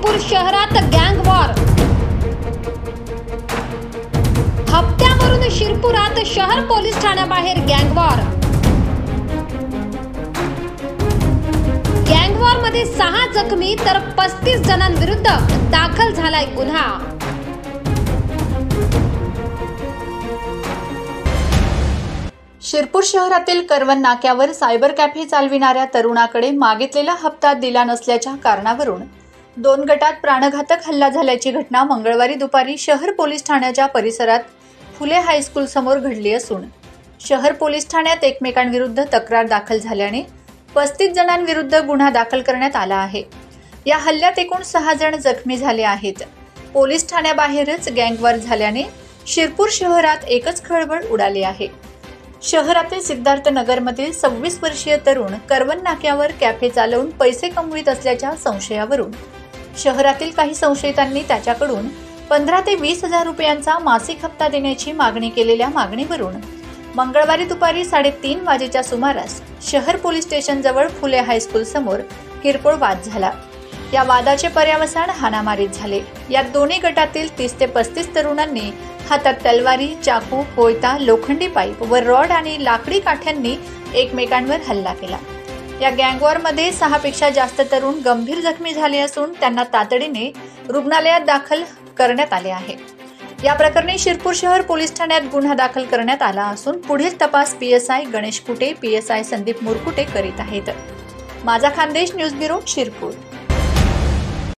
शिरपूर शहरात गँग वॉर। हप्त्यावरून शिरपुरात शहर पोलीस ठाण्याबाहेर गँग वॉर। गँग वॉर मध्ये 6 जखमी तर 35 जणांविरुद्ध दाखल झालाय गुन्हा। शिरपूर शहरातील करवन नाक्यावर सायबर कॅफे चालविणाऱ्या तरुणाकडे मागितलेला हप्ता दिला नसल्याच्या कारणावरून 2 गटात प्राणघातक हल्ला झाल्याची घटना मंगळवारी दुपारी शहर पोलीस ठाण्याच्या परिसरात फुले हायस्कूल समोर घडली असून शहर पोलीस ठाण्यात एकमेकांविरुद्ध तक्रार दाखल झाल्याने 35 जणांविरुद्ध गुन्हा दाखल करण्यात आला आहे। या हल्ल्यात एकूण 6 जण जखमी झाले आहेत। पोलीस ठाण्याबाहेरच गँगवॉर झाल्याने शिरपूर शहरात एकच खळबळ उडाली आहे। शहरातील सिद्धार्थ नगरमधील 26 वर्षीय तरुण करवन नाक्यावर कॅफे चालवून पैसे कमवित असल्याच्या संशयावरून शहरातील काही संशयितांनी त्याच्याकडून 15 ते 20 हजार रुपयांचा मासिक हप्ता देण्याची मागणी केलेल्या मागणीवरून मंगळवारी दुपारी 3:30 वाजेच्या सुमारास शहर पोलीस स्टेशन जवळ फुले हायस्कूल समोर किरकोळ वाद झाला। या वादाचे पर्यावसान हाणामारीत झाले। या दोन्ही गटातील 30 ते 35 तरुणांनी हातात तलवारी, चाकू, कोयता, लोखंडी पाईप व रॉड आणि लाकडी काठ्यांनी एकमेकांवर हल्ला केला। या गँगवॉरमध्ये 6 पेक्षा जास्त तरुण गंभीर जखमी झाले असून त्यांना तातडीने रुग्णालयात दाखल करण्यात आले आहे। या प्रकरणी शिरपूर शहर पोलीस ठाण्यात गुन्हा दाखल करण्यात आला असून पुढील तपास PSI गणेश कुटे, PSI संदीप मुरकुटे करीत आहेत। माझा खानदेश न्यूज ब्युरो, शिरपूर।